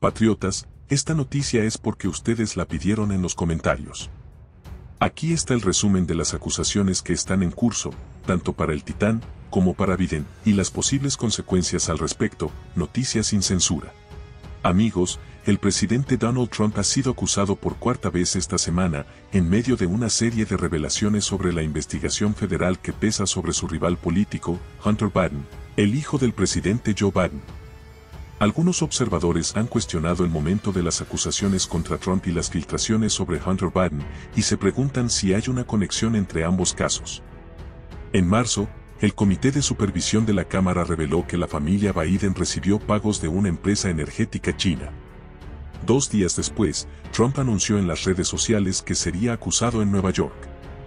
Patriotas, esta noticia es porque ustedes la pidieron en los comentarios. Aquí está el resumen de las acusaciones que están en curso, tanto para el Titán, como para Biden, y las posibles consecuencias al respecto, noticias sin censura. Amigos, el presidente Donald Trump ha sido acusado por cuarta vez esta semana, en medio de una serie de revelaciones sobre la investigación federal que pesa sobre su rival político, Hunter Biden, el hijo del presidente Joe Biden. Algunos observadores han cuestionado el momento de las acusaciones contra Trump y las filtraciones sobre Hunter Biden, y se preguntan si hay una conexión entre ambos casos. En marzo, el Comité de Supervisión de la Cámara reveló que la familia Biden recibió pagos de una empresa energética china. 2 días después, Trump anunció en las redes sociales que sería acusado en Nueva York.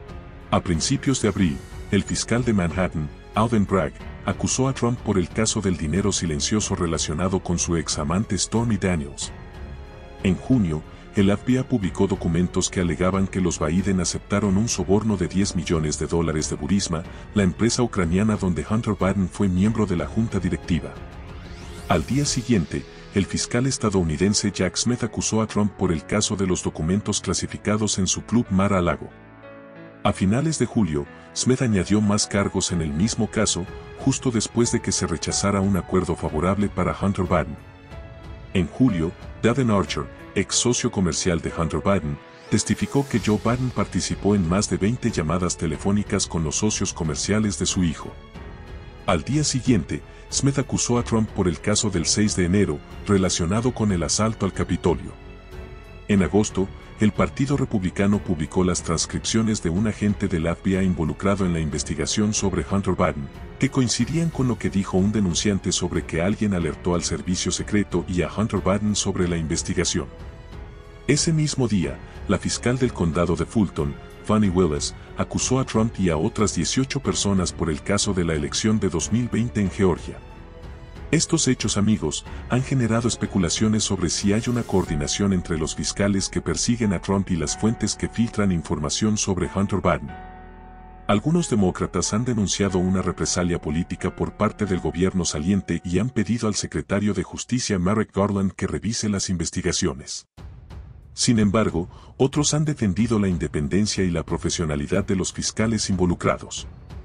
A principios de abril, el fiscal de Manhattan, Alvin Bragg, acusó a Trump por el caso del dinero silencioso relacionado con su ex-amante Stormy Daniels. En junio, el FBI publicó documentos que alegaban que los Biden aceptaron un soborno de $10 millones de Burisma, la empresa ucraniana donde Hunter Biden fue miembro de la junta directiva. Al día siguiente, el fiscal estadounidense Jack Smith acusó a Trump por el caso de los documentos clasificados en su club Mar-a-Lago. A finales de julio, Smith añadió más cargos en el mismo caso, justo después de que se rechazara un acuerdo favorable para Hunter Biden. En julio, Devin Archer, ex socio comercial de Hunter Biden, testificó que Joe Biden participó en más de 20 llamadas telefónicas con los socios comerciales de su hijo. Al día siguiente, Smith acusó a Trump por el caso del 6 de enero, relacionado con el asalto al Capitolio. En agosto, el Partido Republicano publicó las transcripciones de un agente del FBI involucrado en la investigación sobre Hunter Biden, que coincidían con lo que dijo un denunciante sobre que alguien alertó al servicio secreto y a Hunter Biden sobre la investigación. Ese mismo día, la fiscal del condado de Fulton, Fani Willis, acusó a Trump y a otras 18 personas por el caso de la elección de 2020 en Georgia. Estos hechos, amigos, han generado especulaciones sobre si hay una coordinación entre los fiscales que persiguen a Trump y las fuentes que filtran información sobre Hunter Biden. Algunos demócratas han denunciado una represalia política por parte del gobierno saliente y han pedido al secretario de Justicia Merrick Garland que revise las investigaciones. Sin embargo, otros han defendido la independencia y la profesionalidad de los fiscales involucrados.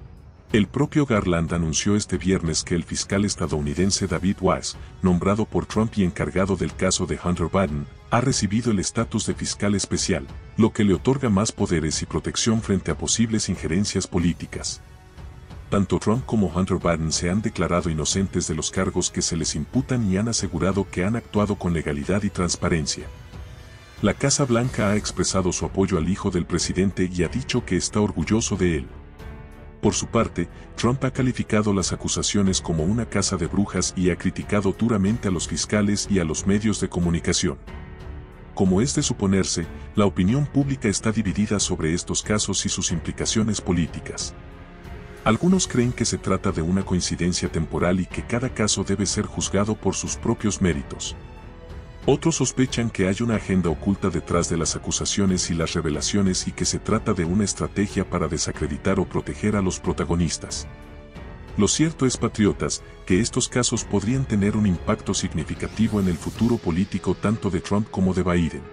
El propio Garland anunció este viernes que el fiscal estadounidense David Weiss, nombrado por Trump y encargado del caso de Hunter Biden, ha recibido el estatus de fiscal especial, lo que le otorga más poderes y protección frente a posibles injerencias políticas. Tanto Trump como Hunter Biden se han declarado inocentes de los cargos que se les imputan y han asegurado que han actuado con legalidad y transparencia. La Casa Blanca ha expresado su apoyo al hijo del presidente y ha dicho que está orgulloso de él. Por su parte, Trump ha calificado las acusaciones como una caza de brujas y ha criticado duramente a los fiscales y a los medios de comunicación. Como es de suponerse, la opinión pública está dividida sobre estos casos y sus implicaciones políticas. Algunos creen que se trata de una coincidencia temporal y que cada caso debe ser juzgado por sus propios méritos. Otros sospechan que hay una agenda oculta detrás de las acusaciones y las revelaciones y que se trata de una estrategia para desacreditar o proteger a los protagonistas. Lo cierto es, patriotas, que estos casos podrían tener un impacto significativo en el futuro político tanto de Trump como de Biden.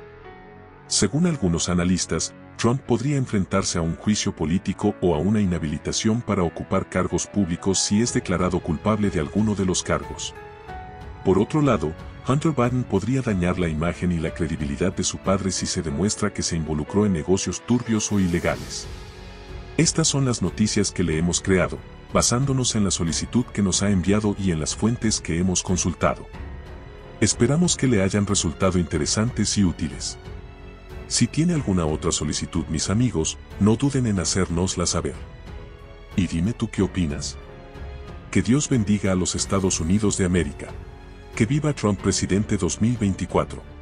Según algunos analistas, Trump podría enfrentarse a un juicio político o a una inhabilitación para ocupar cargos públicos si es declarado culpable de alguno de los cargos. Por otro lado, Hunter Biden podría dañar la imagen y la credibilidad de su padre si se demuestra que se involucró en negocios turbios o ilegales. Estas son las noticias que le hemos creado, basándonos en la solicitud que nos ha enviado y en las fuentes que hemos consultado. Esperamos que le hayan resultado interesantes y útiles. Si tiene alguna otra solicitud, mis amigos, no duden en hacérnosla saber. Y dime tú qué opinas. Que Dios bendiga a los Estados Unidos de América. Que viva Trump presidente 2024.